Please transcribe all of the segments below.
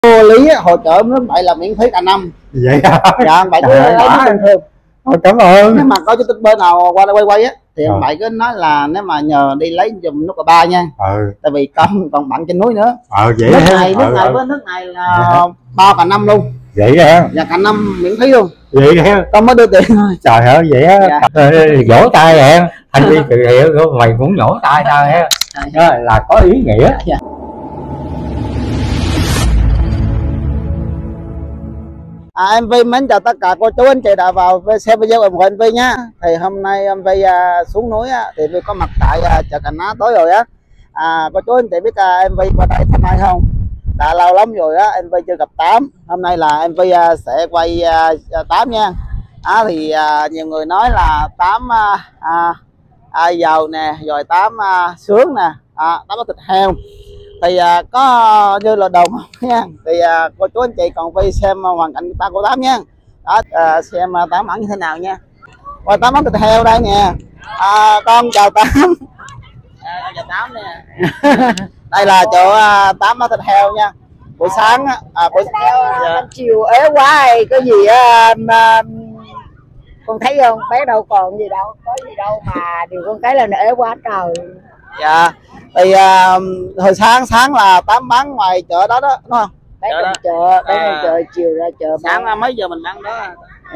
Cô Lý á, hỗ trợ nước vậy là miễn phí cả năm. Vậy à? Dạ bạn cứ lấy bình thường. Thôi, cảm ơn. Nếu mà có chủ tịch bên nào qua đây quay á thì ông bạn cứ nói là nếu mà nhờ đi lấy giùm nút cà ba nha. Tại vì còn bạn trên núi nữa. Vậy nước này với nước này là bao cả năm luôn. Vậy hả? Dạ cả năm miễn phí luôn. Vậy hả? Con mới đưa tiền thôi. Trời ơi vậy á. Dạ. Vỗ tay em thành viên từ hiệu mày cũng vỗ tay tao ha. Đó là có ý nghĩa. Dạ. Em Vi mến chào tất cả cô chú anh chị đã vào xem video ủng hộ em Vi nhá. Thì hôm nay em Vi xuống núi thì Vi có mặt tại chợ Cà Ná tối rồi á. Cô chú anh chị biết em Vi qua đây thăm ai không? Đã lâu lắm rồi á em Vi chưa gặp Tám. Hôm nay là em Vi sẽ quay Tám nha. Thì nhiều người nói là Tám giàu nè, rồi Tám sướng nè, Tám có thịt heo. Thì có như là đồng nha. Thì cô chú anh chị còn Vi xem hoàn cảnh ta của Tám nha. Đó, xem Tám ăn như thế nào nha. Rồi Tám ăn thịt heo đây nè. Con chào Tám. Con chào Tám nè. Đây là chỗ Tám ăn thịt heo nha. Buổi sáng buổi dạ. Chiều ế quá rồi có gì mà con thấy không, bé đâu còn gì đâu, có gì đâu mà điều con thấy là nó ế quá trời. Dạ. Thì hồi sáng là Tám bán ngoài chợ đó đó đúng không? Bán ngoài chợ, chợ chiều ra chợ. Sáng mấy giờ mình bán đó?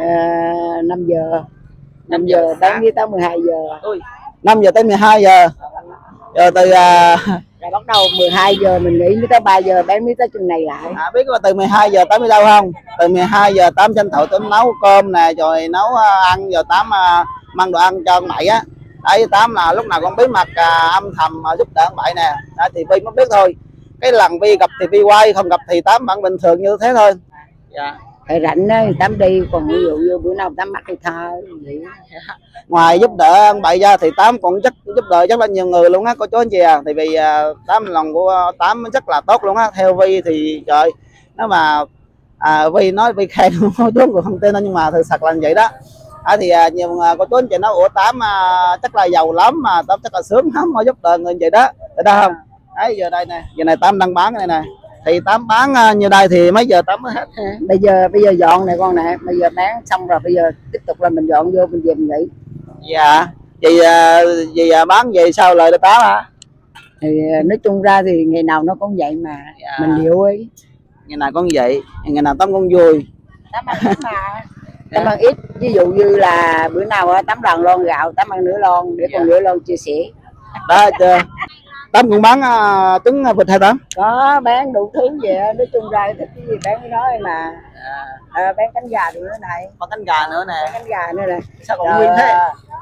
5 giờ. 5 giờ bán với tới 12 giờ. 5 giờ tới 12 giờ. Rồi từ rồi bắt đầu 12 giờ mình nghỉ mới tới 3 giờ bán mới tới chừng này lại. Biết là từ 12 giờ Tám đi đâu không? Từ 12 giờ Tám tranh thủ Tám nấu cơm nè, rồi nấu ăn, rồi Tám mang đồ ăn cho ông Bảy á. Đấy, Tám là lúc nào con bí mật âm thầm giúp đỡ ông Bảy nè. Đó, thì Vi mới biết thôi. Cái lần Vi gặp thì Vi quay, không gặp thì Tám vẫn bình thường như thế thôi. Dạ. Phải rảnh đó thì Tám đi, còn ví dụ như bữa nào Tám mắc thì thôi vậy. Ngoài giúp đỡ ông Bảy ra thì Tám còn giúp đỡ rất là nhiều người luôn á cô chú anh chị Thì vì Tám lòng của Tám rất là tốt luôn á. Theo Vi thì trời, nếu mà Vi nói Vi khen chú cũng không tin đâu, nhưng mà thực sự là như vậy đó. Thì nhiều cô chú anh chị nói ủa Tám chắc là giàu lắm mà Tám chắc là sướng lắm mà giúp đỡ người vậy đó, thấy đó không? Đấy, giờ đây nè, giờ này Tám đang bán cái này nè. Thì Tám bán như đây thì mấy giờ Tám mới hết? Bây giờ dọn này con nè, bây giờ bán xong rồi bây giờ tiếp tục là mình dọn vô mình về mình nghỉ. Dạ. Vì bán về sao lời được Tám hả? Thì nói chung ra thì ngày nào nó cũng vậy mà. Dạ. Mình liệu ấy. Ngày nào cũng vậy, ngày nào Tám cũng vui. Tám ăn ít mà. Tám ăn ít, ví dụ như là bữa nào Tám lần lon gạo, Tám ăn nửa lon để còn nửa lon chia sẻ. Đó chưa? Tám cũng bán trứng vịt hay Tám? Có bán đủ thứ vậy, nói chung ra thích cái gì bán cái đó mà. Bán cánh gà nữa này. Có cánh gà nữa nè. Bán cánh gà nữa nè. Sao còn nguyên thế?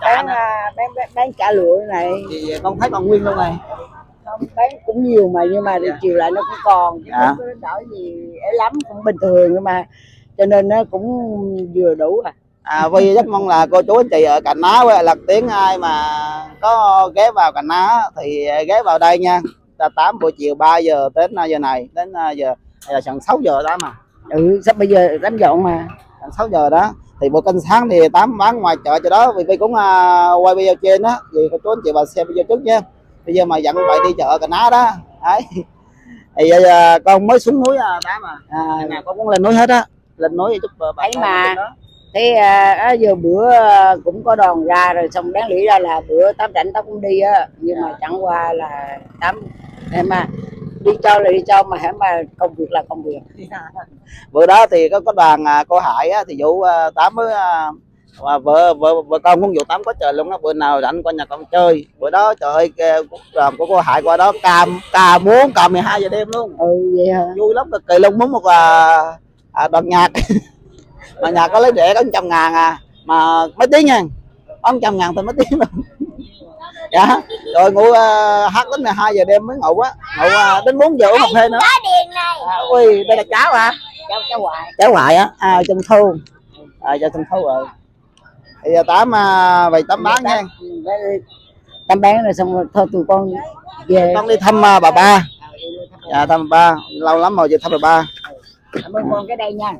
Bán chả lụa này. Thì con thấy còn nguyên luôn này. Không, bán cũng nhiều mà, nhưng mà chiều lại nó cũng còn. Không có đổi gì ấy lắm, cũng bình thường nhưng mà cho nên nó cũng vừa đủ Vi rất mong là cô chú anh chị ở Cà Ná với Lật Tiếng ai mà có ghé vào Cà Ná thì ghé vào đây nha. 8 buổi chiều 3 giờ đến giờ này, đến giờ gần 6 giờ đó mà. Sắp bây giờ Tám dọn mà. Gần 6 giờ đó. Thì buổi canh sáng thì Tám bán ngoài chợ cho đó, vì Vi cũng quay video trên đó, vì cô chú anh chị vào xem video trước nha. Bây giờ mà dẫn vậy đi chợ Cà Ná đó. Đấy. Thì con mới xuống núi Tám nào con cũng lên núi hết á. Lên núi giúp bà mà thế giờ bữa cũng có đoàn ra rồi, xong đáng lý ra là bữa Tám rảnh Tám cũng đi á, nhưng mà chẳng qua là Tám mà đi cho là đi cho mà mà công việc là công việc. Bữa đó thì có đoàn cô Hải á, thì vụ Tám với vợ con cũng vụ Tám có trời luôn á. Bữa nào rảnh qua nhà con chơi, bữa đó trời ơi đoàn của cô Hải qua đó ca múa ca 12 giờ đêm luôn. Vậy hả? Vui lắm, cực kỳ luôn. Muốn một đoàn nhạc mà nhà có lấy rẻ có 100.000 mà mấy tiếng nha, có 100.000 thôi mấy tiếng luôn. Dạ. Rồi ngủ hát đến 12 giờ đêm mới ngủ á, ngủ đến 4 giờ uống cà phê nữa. Ui, đây là cháu hả? Cháu ngoại á, Trung Thu. Cho Trung Thu rồi. Thì giờ Tám vậy Tám bán nha. Tám bán rồi xong rồi thôi tụi con về. Con đi thăm bà ba. Dạ thăm bà ba, lâu lắm rồi về thăm bà ba. Cảm ơn con cái đây nha.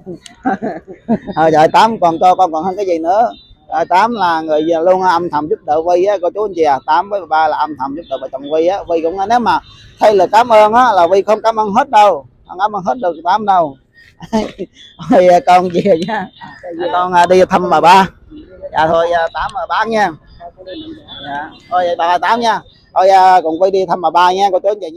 Giờ Tám còn cho con còn hơn cái gì nữa. Tám là người luôn âm thầm giúp đỡ Vi á cô chú anh chị Tám với bà ba là âm thầm giúp đỡ vợ chồng Vi á. Vi cũng nếu mà thay lời cảm ơn á là Vi không cảm ơn hết đâu. ăn hết được 8 đâu. Thôi con về nha, con đi thăm bà ba. Dạ thôi 8 bà bán nha. Dạ. Thôi bà 8 nha. Thôi cùng quay đi thăm bà ba nha, cô chú anh chị nhé.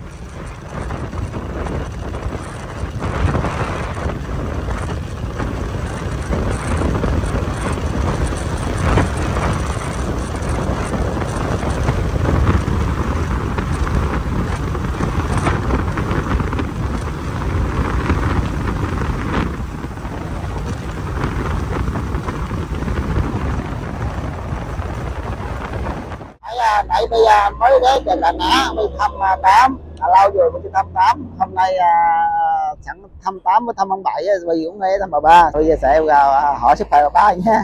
Nãy bây giờ mới đến Chợ Cà Ná mới thăm 8, lâu rồi mới đi thăm 8. Hôm nay sẵn thăm 8 với thăm ông Bảy, vì cũng nghe thăm bà ba. Bây giờ sẽ vào hỏi sức khỏe bà ba nha.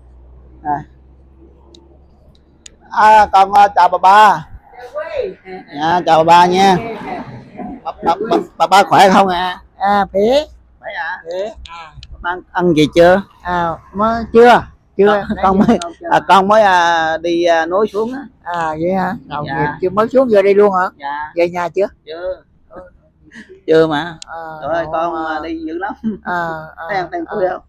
Con chào bà ba. Dạ, chào bà ba nha. Bà ba khỏe không ạ? Khỏe. Khỏe ạ. Bà ăn gì chưa? Mới chưa con mới đi núi xuống á. Vậy hả? Dạ. Chưa mới xuống giờ đi luôn hả? Dạ. Về nhà chưa? Chưa mà. Trời ơi con đi dữ lắm. Đang vui không?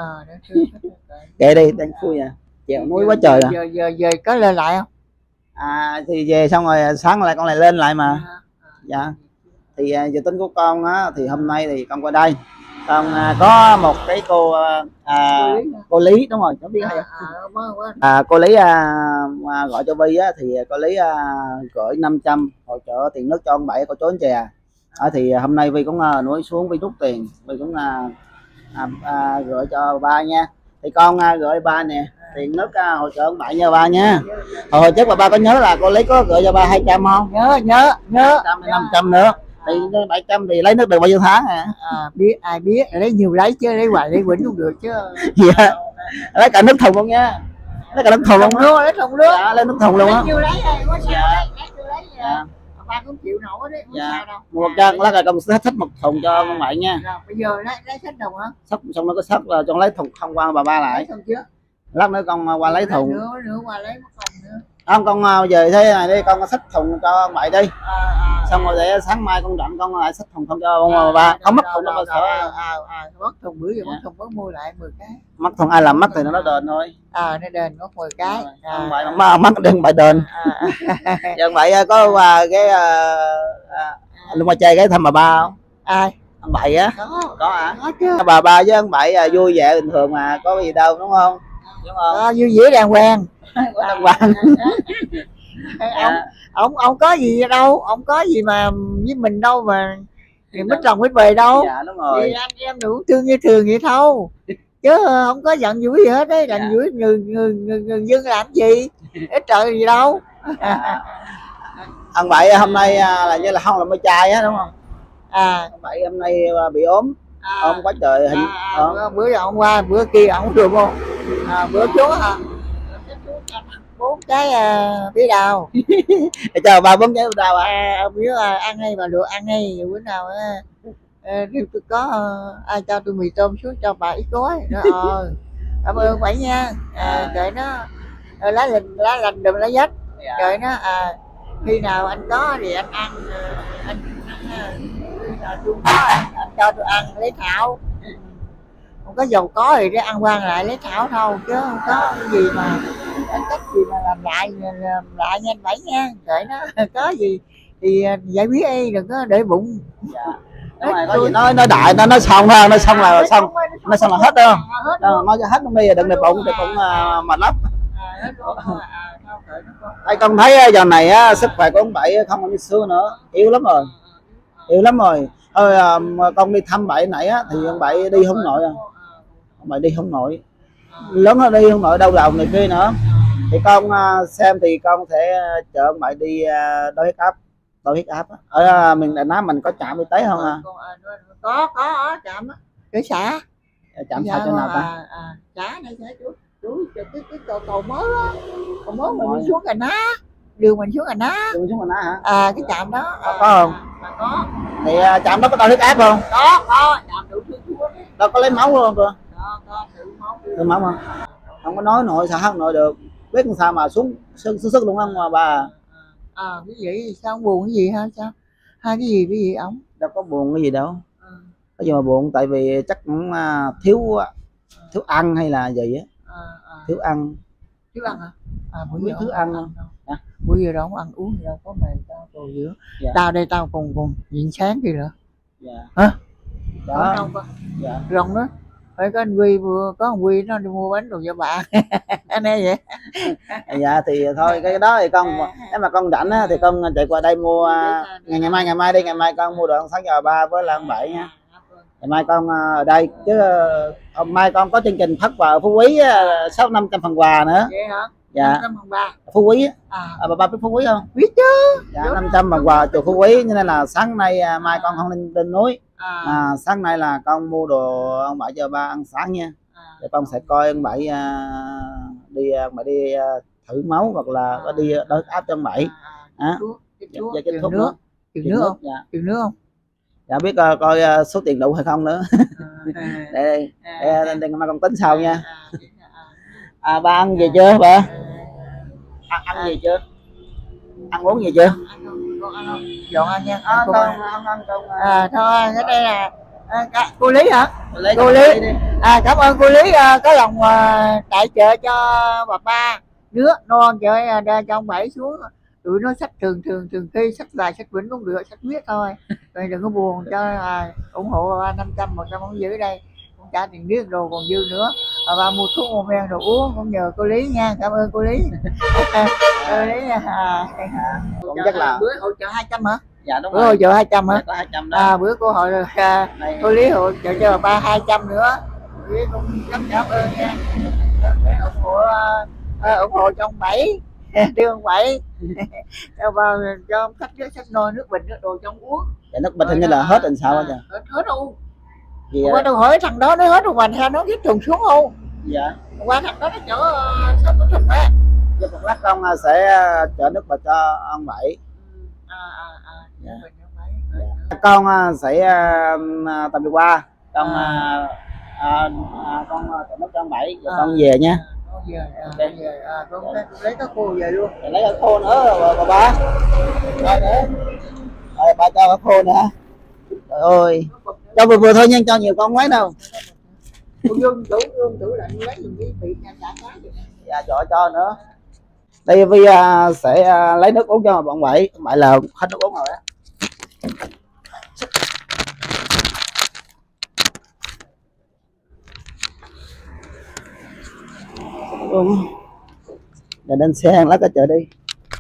Kệ đi, đang vui à. Chèo núi quá trời à. Giờ có lên lại không? Thì về xong rồi sáng lại con lại lên lại mà. Dạ. Thì dự tính của con á, thì hôm nay thì con qua đây con có một cái cô Lý, đúng rồi, cháu biết hay cô Lý gọi cho Vi á, thì cô Lý gửi 500 hỗ trợ tiền nước cho ông Bảy, cô chú anh chị thì hôm nay Vi cũng nuôi xuống, Vi rút tiền, Vi cũng gửi cho ba nha. Thì con gửi ba nè, tiền nước hỗ trợ ông Bảy nha ba nha. Hồi trước ba có nhớ là cô Lý có gửi cho ba 200 không? Nhớ 500 nữa. Thì 700 thì lấy nước được bao nhiêu tháng hả? Biết, ai biết, lấy nhiều lấy chứ, lấy hoài lấy quỳnh không được chứ. Dạ. Lấy cả nước thùng luôn nha. Lấy cả nước thùng luôn. Lấy thùng nước. Dạ, lấy nước thùng luôn á. Lấy nhiều lấy rồi, có sao đấy. Ba cũng chịu nổi đấy, không sao đâu. Một chân lát là con sẽ thích một thùng cho con Bảy nha. Rồi, bây giờ lấy sách đồng hả? Sắp xong nó có sắp là con lấy thùng không qua bà ba lại. Lấy thùng chưa? Lát nữa con qua lấy thùng. Nữa qua lấy một thùng nữa. Không, con về thế này đi, con xách thùng cho ông Bảy đi. Xong rồi để sáng mai con rảnh con lại xách thùng không cho ông bà ba. Không mất thùng đâu mà sợ. Mất thùng bữa giờ mất thùng có mua lại 10 cái. Mất thùng ai làm mất thì nó đền thôi. Nó đền mất 10 cái. Ông Bảy mà mất đừng Bảy đền. Giờ ông Bảy có qua cái lúc mà chơi cái thăm bà ba không? Ai? Ông Bảy á. Có hả? Có chứ. Bà ba với ông Bảy vui vẻ bình thường mà, có gì đâu đúng không? Đúng không? Vui vẻ đàng hoàng. Đàng hoàng. Ông có gì đâu, ông có gì mà với mình đâu mà mít lòng mít bề đâu. Dạ đúng rồi. Thì anh em đủ thương như thường vậy thôi, chứ không có giận dữ gì hết đấy. Giận dữ người dân làm gì, ít trời gì đâu. Ông Bảy hôm nay là như là không làm mây chai á đúng không? Ông Bảy hôm nay bị ốm, ốm quá trời hình. Bữa giờ ông qua, bữa kia ông được không? Bữa chú hả? 4 cái bí đào. Chào bà 4 cái bí đào Ông biết ăn hay mà được ăn hay, bữa nào tôi có ai cho tôi mì tôm xuống cho bà ít gói nữa. Cảm ơn Bảy nha. Đợi nó lá lành đùm lá dách. Đợi nó khi nào anh có thì anh ăn, khi nào tôi có anh cho tôi ăn lấy thảo. Không có giàu có thì để ăn quan lại lấy thảo thôi, chứ không có cái gì mà cách gì mà làm lại nha anh Bảy nha. Đợi nó có gì thì giải quyết đi, đừng có để bụng. Có gì nói đại nó xong ha, nó xong là xong, nó xong là hết đâu. Nói cho hết luôn đi, đừng để bụng mệt lắm. Con thấy giờ này á, sức khỏe của ông Bảy không còn như xưa nữa, yếu lắm rồi, yếu lắm rồi. Thôi con đi thăm Bảy nãy á, thì ông Bảy đi không nổi, ông Bảy đi không nổi, lớn hơn đi không nổi, đau đầu này kia nữa. Thì con xem thì con thể chở ông Bảy đi đo huyết áp. Ở miền Đại Nam mình có trạm y tế không à? Có trạm cái xã. Trạm sao chỗ nào ta? Xã này chú cái cầu mới á, cầu mới mình đi xuống Cà Ná, đường mình xuống Cà Ná. Đường xuống Cà Ná hả? Cái trạm đó có không? Có. Thì trạm đó có đo huyết áp không? Có trạm đủ thứ luôn. Đâu có lấy máu luôn cơ? Có tự máu không? Không có nói nội sao hát nội được, biết sao mà xuống sức luôn không mà bà. Cái gì sao buồn cái gì hả? Sao Hai cái gì ông? Đâu có buồn cái gì đâu. Có gì mà buồn, tại vì chắc cũng thiếu ăn hay là gì á. Thiếu ăn. Thiếu ăn hả? Không biết thiếu ăn không? Bữa giờ đâu không ăn uống gì đâu, có mày tao đồ dữ. Dạ. Tao đây tao cùng diện sáng kìa nữa. Dạ. Hả? Đó. Không có. Dạ. Rồng đó. Phải có anh Quy vừa có anh Quy nó đi mua bánh đồ cho bà. Anh em vậy. Dạ thì thôi cái đó thì con nếu mà con rảnh á thì con chạy qua đây mua ngày mai đi, ngày mai con mua đoạn 6 giờ 3 với là 7 nha. Ngày mai con ở đây chứ hôm mai con có chương trình phát quà Phú Quý 600-500 phần quà nữa. Vậy hả? Dạ. 500 phần ba. Phú Quý á. bà biết Phú Quý không? Biết chứ. Dạ 500 phần quà chùa Phú Quý, cho nên là sáng nay mai con không lên núi. Sáng nay là con mua đồ ông Bảy cho ba ăn sáng nha. Để con sẽ coi ông Bảy đi thử máu hoặc là có đi đỡ áp cho ông Bảy. Dạ chích thuốc nữa. Chừng nước không? Dạ. Chừng nước không? Dạ biết coi số tiền đủ hay không nữa. Để mai con tính sau nha. Ba ăn gì chưa bà? Ăn gì chưa? Ăn uống gì chưa? Dọn ăn nha. Con Thôi cái đây là cô Lý hả? Cô Lý. Cảm ơn cô Lý có lòng tài trợ cho bà ba đứa non chơi cho ông Bảy xuống. Tụi nó sách thường khi sách dài sách vĩnh cũng được, sách viết thôi. Rồi đừng có buồn, cho ủng hộ bà 500 100 không giữ đây, cũng trả tiền biết đồ còn dư nữa. Bà mua thuốc mua men đồ uống cũng nhờ cô Lý nha, cảm ơn cô Lý. Cô Lý nha. Cũng chắc là bữa hỗ trợ 200 hả? Dạ đúng bữa rồi. hỗ trợ 200 hả? Có 200 đó. Bữa cô hội cô Lý hỗ trợ cho bà ba 200 nữa. Cô Lý cũng rất cảm ơn nha. Để ủng hộ cho ông Bảy. Đưa ông Bảy cho ông khách với sách nôi nước bình nước đồ cho ông uống. Dạ nước bình hình như là hết rồi sao vậy? Hết đâu. Qua đâu hỏi thằng đó nó hết rồi mà sao nó viết trùng xuống không? Dạ. Qua thằng đó nó chở sao có thùng á. Giờ một lát con sẽ chở nước vào cho ông Bảy. Dạ. Con sẽ tạm biệt qua. Con chở nước cho ông Bảy rồi con về nha. Con lấy cái khô về luôn. Lấy cái khô nữa rồi bà. Rồi nữa. Rồi bà cho cái khô nữa. Trời ơi. Cho vừa thôi nha, cho nhiều con mấy đâu. Dương tủ lạnh lấy dùng cái bị chả cái. Dạ cho nữa. Đây Vi sẽ lấy nước uống cho bọn Bảy. Bảy là hết nước uống rồi á. Để lên xe lát cái chợ đi.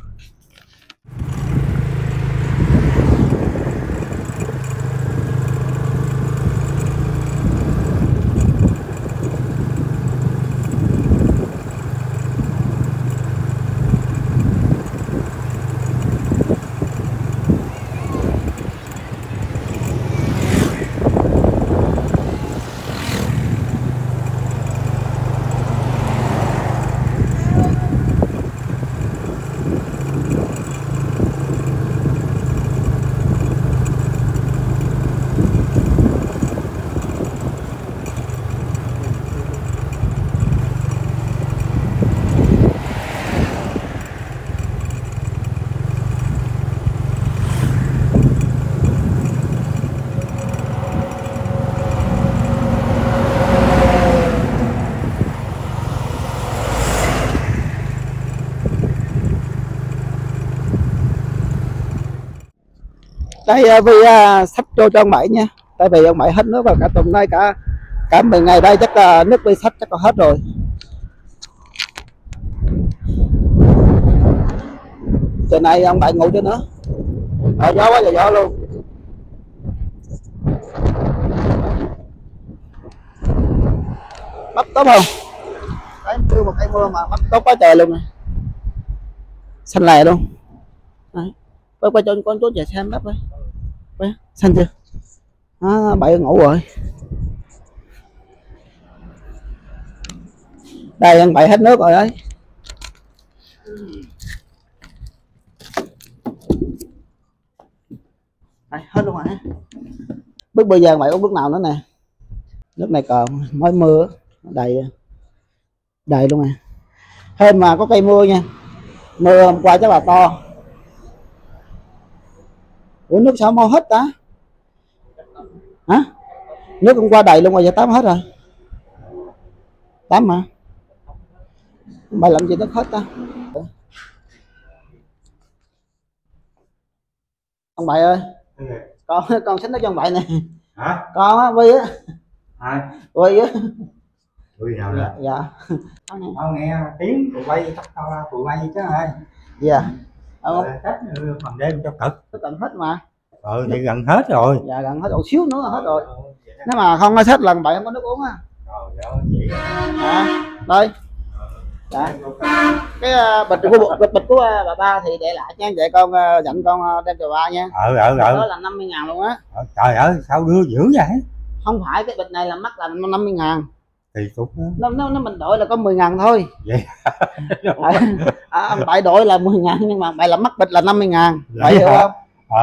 Đây Vi sắp cho ông Bảy nha, tại vì ông Bảy hết nước vào cả tuần nay, cả 10 ngày đây chắc nước Vi sắp chắc là hết rồi. Giờ này ông Bảy ngủ chưa nữa. Gió quá, gió luôn. Bắp tốt không? Đấy, mưa một cây mưa mà bắp tốt quá trời luôn nè, xanh lè luôn. Đấy. Quay cho con chú về xem bắp ơi. Xanh chưa? Bảy ngủ rồi. Đây anh Bảy hết nước rồi đấy. Đây, hết luôn rồi. Bước bây giờ Bảy uống bước nào nữa nè. Nước này còn mới mưa đầy luôn nè. Hên mà có cây mưa nha. Mưa hôm qua chắc là to. Ủa nước sao mau hết ta? Hả? Nước hôm qua đầy luôn rồi, giờ tắm hết rồi. Tắm mà. Mày làm gì nước hết ta? Ông Bảy ơi, con xách nước cho ông Bảy này. Hả? Con á, Vi á. Ai? Vi á. Ui nào Dạ, nè. dạ. Tao nghe tiếng tụi bay tắt tao ra tụi bay chứ ai. Dạ. Ông Tắt phần đêm cho cực. nó cần hết mà. Thì gần hết rồi. Dạ gần hết, một xíu nữa là hết rồi. Nếu mà không hết lần Bảy không có nước uống á. Dạ. Đây. Dạ. Cái bịch của bà ba thì để lại nha, vậy con dặn con đem cho bà nha. Đó là 50.000 luôn á. Trời ơi sao đưa dữ vậy? Không phải, cái bịch này là mắc là 50.000. Thì cũng Nó mình đổi là có 10.000 thôi. Vậy. Ông Bảy đổi là 10.000 nhưng mà Bảy là mắc bịch là 50.000. Vậy hiểu không?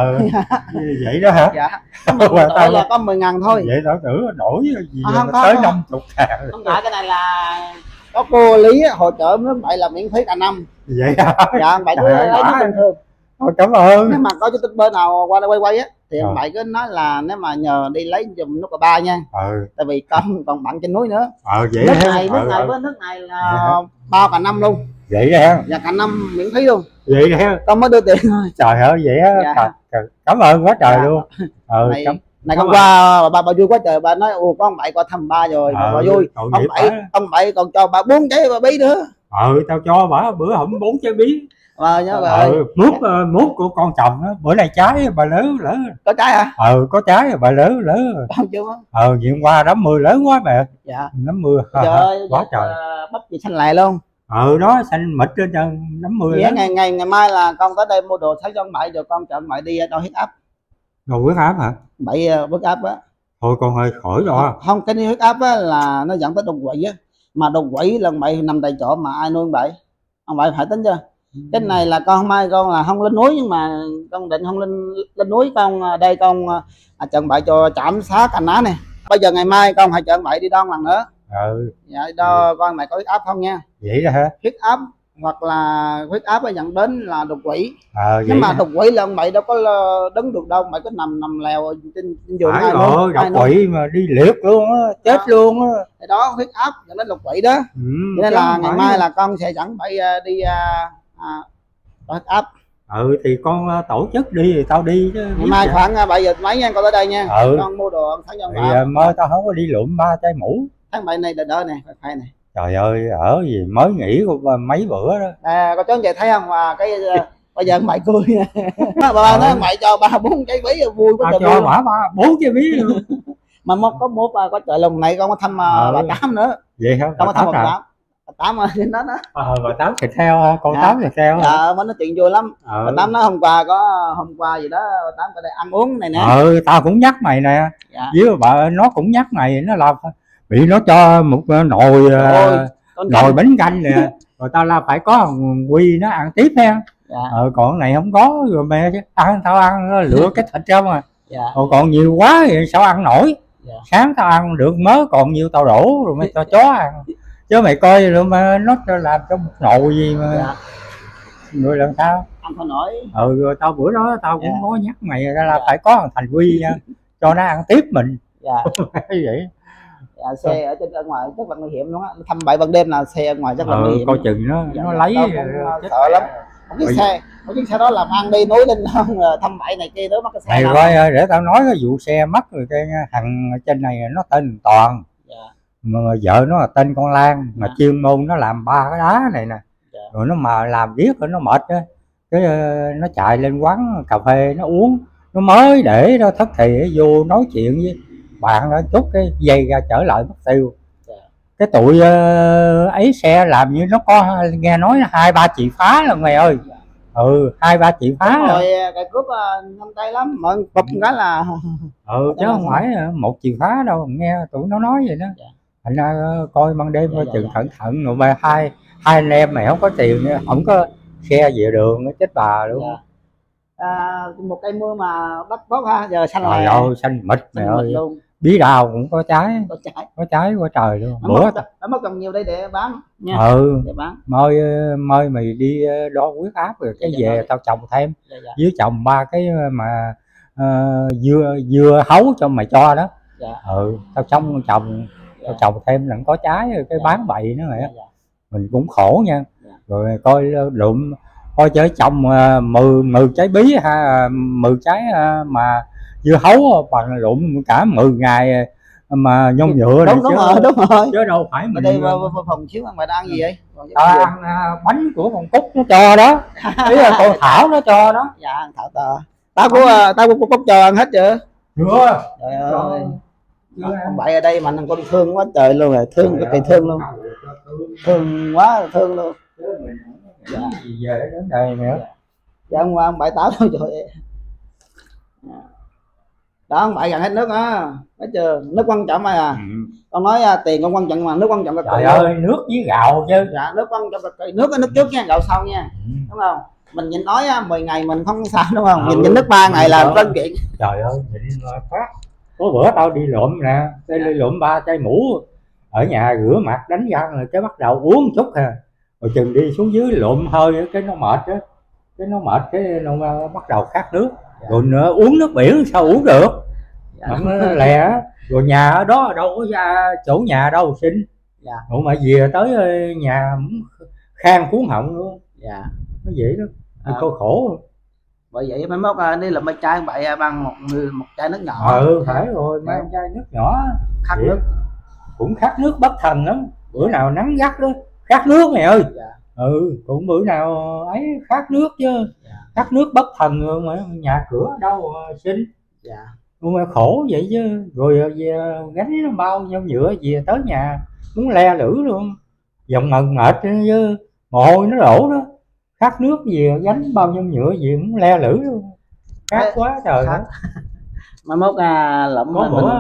Vậy đó hả? Dạ. Mình đổi là có 10.000 thôi. Vậy tao tưởng đổi gì Không, tới không. 50.000. Không phải, cái này là có cô Lý hỗ trợ với Bảy là miễn phí cả năm. Vậy hả? Dạ Bảy cứ lấy nước bình thường. Thôi cảm ơn. Nếu mà có chủ tịch bên nào qua đây quay á thì ông Bảy cứ nói là nếu mà nhờ đi lấy giùm nước ba nha. Tại vì con còn bận trên núi nữa. Vậy nước này với nước này là bao cả năm luôn. Vậy đó. Dạ cả năm miễn phí luôn. Vậy đó. Con mới đưa tiền thôi. Trời ơi vậy á. Dạ. Cảm ơn quá trời luôn. Này hôm qua bà vui quá trời, bà nói có ông Bảy qua thăm ba rồi, bà vui. Ông Bảy còn cho bà 4 trái bà bí nữa. Tao cho bà bữa hổm 4 trái bí. Nhớ rồi. Mút của con chồng đó, bữa nay trái bà lớn. Có trái hả? Có trái bà lớn. Không chưa Ngày hôm qua đám mưa lớn quá mẹ. Dạ. Đám mưa. Trời quá trời. Bắp gì xanh lại luôn. Đó xanh mịt lên trơn, đám mưa. Vậy ngày mai là con tới đây mua đồ sáng cho ông Bảy rồi con chở ông Bảy đi đo huyết áp. Đồ huyết áp hả? Bảy huyết áp á. Thôi con hơi khỏi rồi. Không, cái huyết áp á là nó dẫn tới đột quỵ á. Mà đột quỵ là ông Bảy nằm tại chỗ mà ai nuôi ông Bảy? Ông Bảy phải tính chưa? Cái này là con mai con là không lên núi, nhưng mà con định không lên núi, con đây con chở ông Bảy cho trạm xá Cành Á này. Bây giờ ngày mai con hãy chở ông Bảy đi đo lần nữa. Dạ, đo coi mày có huyết áp không nha. Vậy đó hả? Huyết áp hoặc là huyết áp dẫn đến là đột quỵ. Nhưng mà đột quỵ là ông Bảy đâu có đứng được đâu, Bảy có nằm lèo trên giường ai luôn. Đột quỵ mà đi liệt luôn á, chết luôn á. Thì đó huyết áp dẫn đến đột quỵ đó. Cho nên là ngày mai là con sẽ dẫn Bảy đi huyết áp. Thì con tổ chức đi thì tao đi chứ. Ngày mai khoảng 7 giờ mấy nha, con tới đây nha. Con mua đồ ăn sáng cho ông Bảy. Mới tao không có đi lượm 3 chai mũ. Tháng 7 này đỡ nè, phải này. Trời ơi, ở gì mới nghỉ mấy bữa đó. Có cháu về thấy không? Và cái bây giờ ông Bảy cười nè. Bà nói ông Bảy cho 3-4 trái bí vui quá trời. Cho bà 4 trái bí luôn. Mà có mốt có trời lần này con có thăm bà Tám nữa. Vậy hả? Con có thăm bà Tám ở trên đó đó. Bà Tám thịt heo, con Tám thịt heo. Mới nói chuyện vui lắm. Bà Tám nói hôm qua gì đó bà Tám ở đây ăn uống này nè. Tao cũng nhắc mày nè. Với bà nó cũng nhắc mày, nó làm bị nó cho một nồi bánh canh nè. Rồi tao là phải có quy nó ăn tiếp ha. Còn cái này không có, rồi mẹ ăn tao ăn nó lựa cái thịt ra mà. Còn nhiều quá thì sao ăn nổi. Sáng tao ăn được mớ, còn nhiều tao đổ rồi mới cho chó ăn. Chứ mày coi rồi mà nó làm cho một nồi gì mà rồi làm sao ăn không nổi. Rồi tao bữa đó tao cũng có nhắc mày ra là phải có thành quy nha, cho nó ăn tiếp mình. Vậy. Xe ở trên ngoài rất là nguy hiểm luôn á. Thăm Bảy ban đêm là xe ở ngoài rất là nguy hiểm. Coi chừng nó lấy. Sợ lắm. Một chiếc xe đó làm ăn đi núi lên không, thăm Bảy này kia đó mất cái xe. Này coi để tao nói cái vụ xe mất rồi, cái thằng trên này nó tên Toàn. Mà vợ nó là tên con Lan, mà chuyên môn nó làm 3 cái đá này nè. Rồi nó mà làm viết rồi nó mệt á, cái nó chạy lên quán cà phê nó uống, nó mới để nó thất thì vô nói chuyện với bạn nó chút cái dây ra trở lại mất tiêu. Cái tụi ấy xe làm như nó có nghe nói 2-3 chị phá là mày ơi. 2-3 chị phá rồi. Cái cướp nhanh tay lắm, mọi bụp cái là chứ không phải một chị phá đâu, nghe tụi nó nói vậy đó. Thành ra coi ban đêm coi chừng cẩn thận. Rồi mà hai anh em mày không có tiền, không có xe về đường, nó chết bà luôn. Một cây mưa mà đất tốt ha, giờ xanh lại rồi, xanh mịt mày ơi. Bí đào cũng có trái quá trời luôn. Nó mất còn nhiều đây để bán nha. Để bán. Mời mày đi đo huyết áp rồi cái về tao trồng thêm. Với trồng 3 cái mà dưa hấu cho mày cho đó. Dạ. Tao trồng tao trồng thêm là có trái cái bán bậy nữa rồi á. Mình cũng khổ nha. Rồi coi lụm coi chở trồng 10 trái bí ha, 10 trái mà dưa hấu bằng lụm cả 10 ngày mà nhông nhựa này. Đúng rồi chứ đâu phải mình đây phòng xíu ăn, mày đang ăn gì vậy? ăn bánh của con Cúc nó cho đó. Ý là con Thảo nó cho đó. Dạ Thảo tao của Cúc cho ăn hết chưa? Chưa. Trời ơi ông Bảy ở đây mà con thương quá trời luôn rồi, thương cực kỳ thương luôn, thương quá thương luôn. Dạ. Gì về đến đây nữa. Dạ ông Bảy táo thôi trời. Đó ông Bảy gần hết nước á, thấy chưa? Nước quan trọng mà. Con nói tiền con quan trọng mà nước quan trọng là trời ơi nước với gạo chứ. Dạ nước quan trọng là nước trước nha, gạo sau nha. Đúng không? Mình nhìn nói 10 ngày mình không sao đúng không? Nhìn nước 3 ngày là vân chuyện. Trời ơi nhìn phát. Có bữa tao đi lượm nè, đi lượm 3 chai mũ ở nhà rửa mặt đánh răng rồi cái bắt đầu uống chút hà. Rồi chừng đi xuống dưới lượm hơi cái nó mệt á. Cái nó bắt đầu khát nước. Rồi nữa uống nước biển sao uống được. Nó lè. Rồi nhà ở đó đâu có ra chỗ nhà đâu xin. Ủa mà về tới nhà khang cuốn họng luôn. Nó vậy đó. Cô khổ. Bởi vậy mới mốt đi làm mấy chai bậy bằng một chai nước nhỏ. Phải rồi mang chai nước nhỏ khát nước. Cũng khát nước bất thần lắm. Bữa nào nắng gắt đó khát nước mày ơi. Cũng bữa nào ấy khát nước chứ. Khát nước bất thần luôn mà nhà cửa đâu xin. Nhưng mà khổ vậy chứ. Rồi về gánh nó bao nhông nhựa về tới nhà muốn le lử luôn. Dòng mệt chứ mồ hôi nó đổ đó. Khát nước gì gánh bao nhông nhựa gì muốn le lử luôn. Khát quá trời đó. Mai mốt lụm có bữa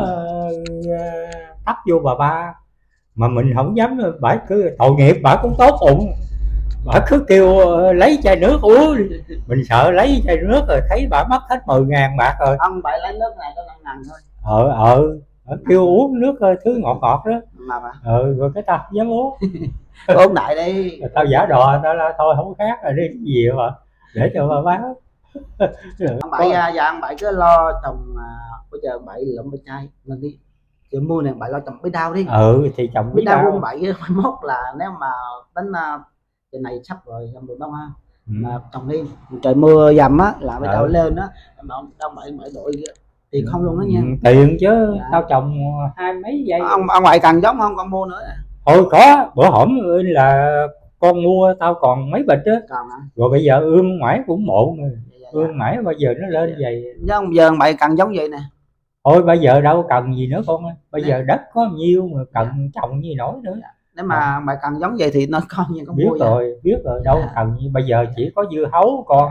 tấp vô bà ba mà mình không dám. Bả cứ tội nghiệp, bả cũng tốt bụng, bả cứ kêu lấy chai nước uống. Mình sợ lấy chai nước rồi thấy bả mất hết 10.000 bạc rồi. Ông Bảy lấy nước này có 5.000 thôi. Kêu uống nước thứ ngọt ngọt đó. Rồi cái tao không dám uống. Uống đại đi. Tao giả đò tao là thôi không khác rồi đi gì mà để cho bà bán. Ông Bảy ông Bảy cứ lo trồng bây giờ Bảy lụm cái chai mình đi chị mua này Bảy lo trồng bí đao đi. Thì trồng bí đao ông Bảy mai mốt là nếu mà đến cái này sắp rồi trong mùa đông ha mà trồng đi trời mưa dầm á là bí đao lên á mà ông Bảy đội tiền không luôn đó nha. Tiền chứ. Tao trồng 20 mấy giây. Ông Bảy cần giống không con mua nữa? Thôi có bữa hổm là con mua tao còn mấy bịch á. Rồi bây giờ ương mãi cũng mộ rồi. Ương mãi bây giờ nó lên vậy. Nhưng giờ Bảy cần giống vậy nè. Thôi bây giờ đâu cần gì nữa con ơi. Bây giờ đất có nhiêu mà cần trồng gì nổi nữa. Nếu mà Bảy cần giống vậy thì nó con như con biết rồi đâu cần gì. Bây giờ chỉ có dưa hấu con.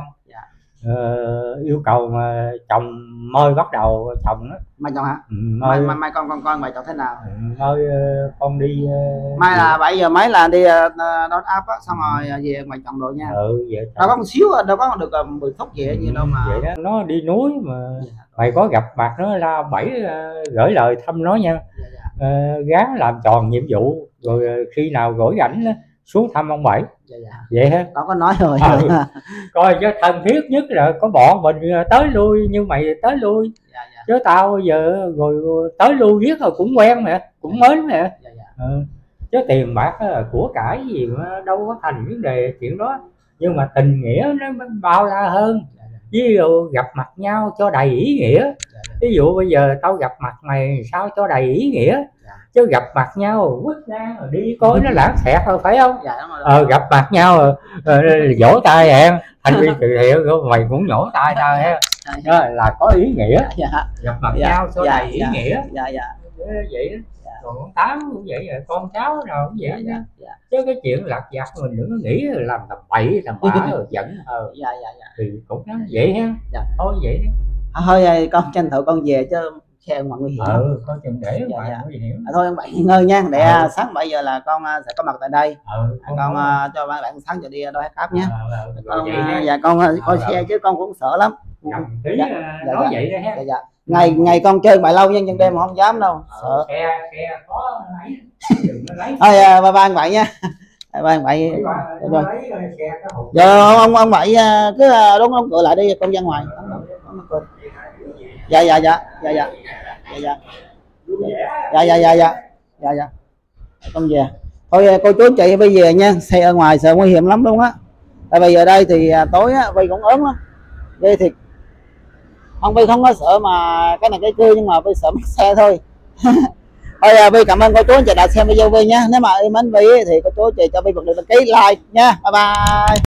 Yêu cầu mà trồng mơi bắt đầu trồng đó. Mai trồng hả? Mai con Bảy trồng thế nào? Mơi con đi mai là 7 giờ mấy là đi đón áp á, xong rồi về mày trồng rồi nha. Vậy đâu có một xíu, đâu có được 10 phút vậy như đâu mà vậy đó. Nó đi núi mà mày có gặp mặt nó la Bảy gửi lời thăm nó nha. Gán làm tròn nhiệm vụ rồi khi nào gửi rảnh xuống thăm ông Bảy. Vậy ha. Tao có nói rồi. Coi chứ thân thiết nhất là có bọn mình tới lui như mày tới lui. Chứ tao bây giờ rồi tới lui viết rồi cũng quen mẹ, cũng mới mẹ. Chứ tiền bạc của cải gì mà đâu có thành vấn đề chuyện đó. Nhưng mà tình nghĩa nó bao la hơn. Ví dụ gặp mặt nhau cho đầy ý nghĩa. Ví dụ bây giờ tao gặp mặt mày sao cho đầy ý nghĩa. Chứ gặp mặt nhau quýt ra rồi đi coi nó lãng xẹt rồi phải không? Gặp mặt nhau rồi vỗ tay em thành viên từ thiện mày cũng vỗ tay tao ha. Đó là có ý nghĩa. Gặp mặt nhau cho đầy ý nghĩa. Vậy đó. Còn con Tám cũng vậy rồi, con cháu nào cũng vậy đó. Chứ cái chuyện lặt vặt mình đừng có nghĩ làm tầm bậy tầm bạ rồi giận thì cũng nó vậy ha. Thôi vậy đó. Thôi con tranh thủ con về chứ xe ngoại nguy hiểm. Con chừng để ngoài nguy hiểm. Thôi ông Bảy nghỉ ngơi nha, để sáng 7 giờ là con sẽ có mặt tại đây. Con cho bạn sáng giờ đi đôi hát nhé. Con coi xe chứ con cũng sợ lắm. Nói vậy đó ha. Ngày con chơi bài lâu nhưng đêm mà không dám đâu. Sợ. Xe có lấy. Thôi bye bye anh Bảy nha. Bye anh Bảy. Giờ ông Bảy cứ đóng cửa lại đi, con ra ngoài. dạ dạ dạ dạ dạ dạ dạ dạ dạ dạ dạ dạ con về thôi. Cô chú anh chị bây giờ nha, xe ở ngoài sợ nguy hiểm lắm luôn á. Tại bây giờ đây thì tối á Vi cũng ốm lắm, Vi thì không, Vi không có sợ mà cái này cái kia, nhưng mà Vi sợ mất xe thôi. Thôi Vi cảm ơn cô chú anh chị đã xem video Vi nhé. Nếu mà yêu mến Vi thì cô chú anh chị cho Vi một lượt đăng ký like nha. Bye bye.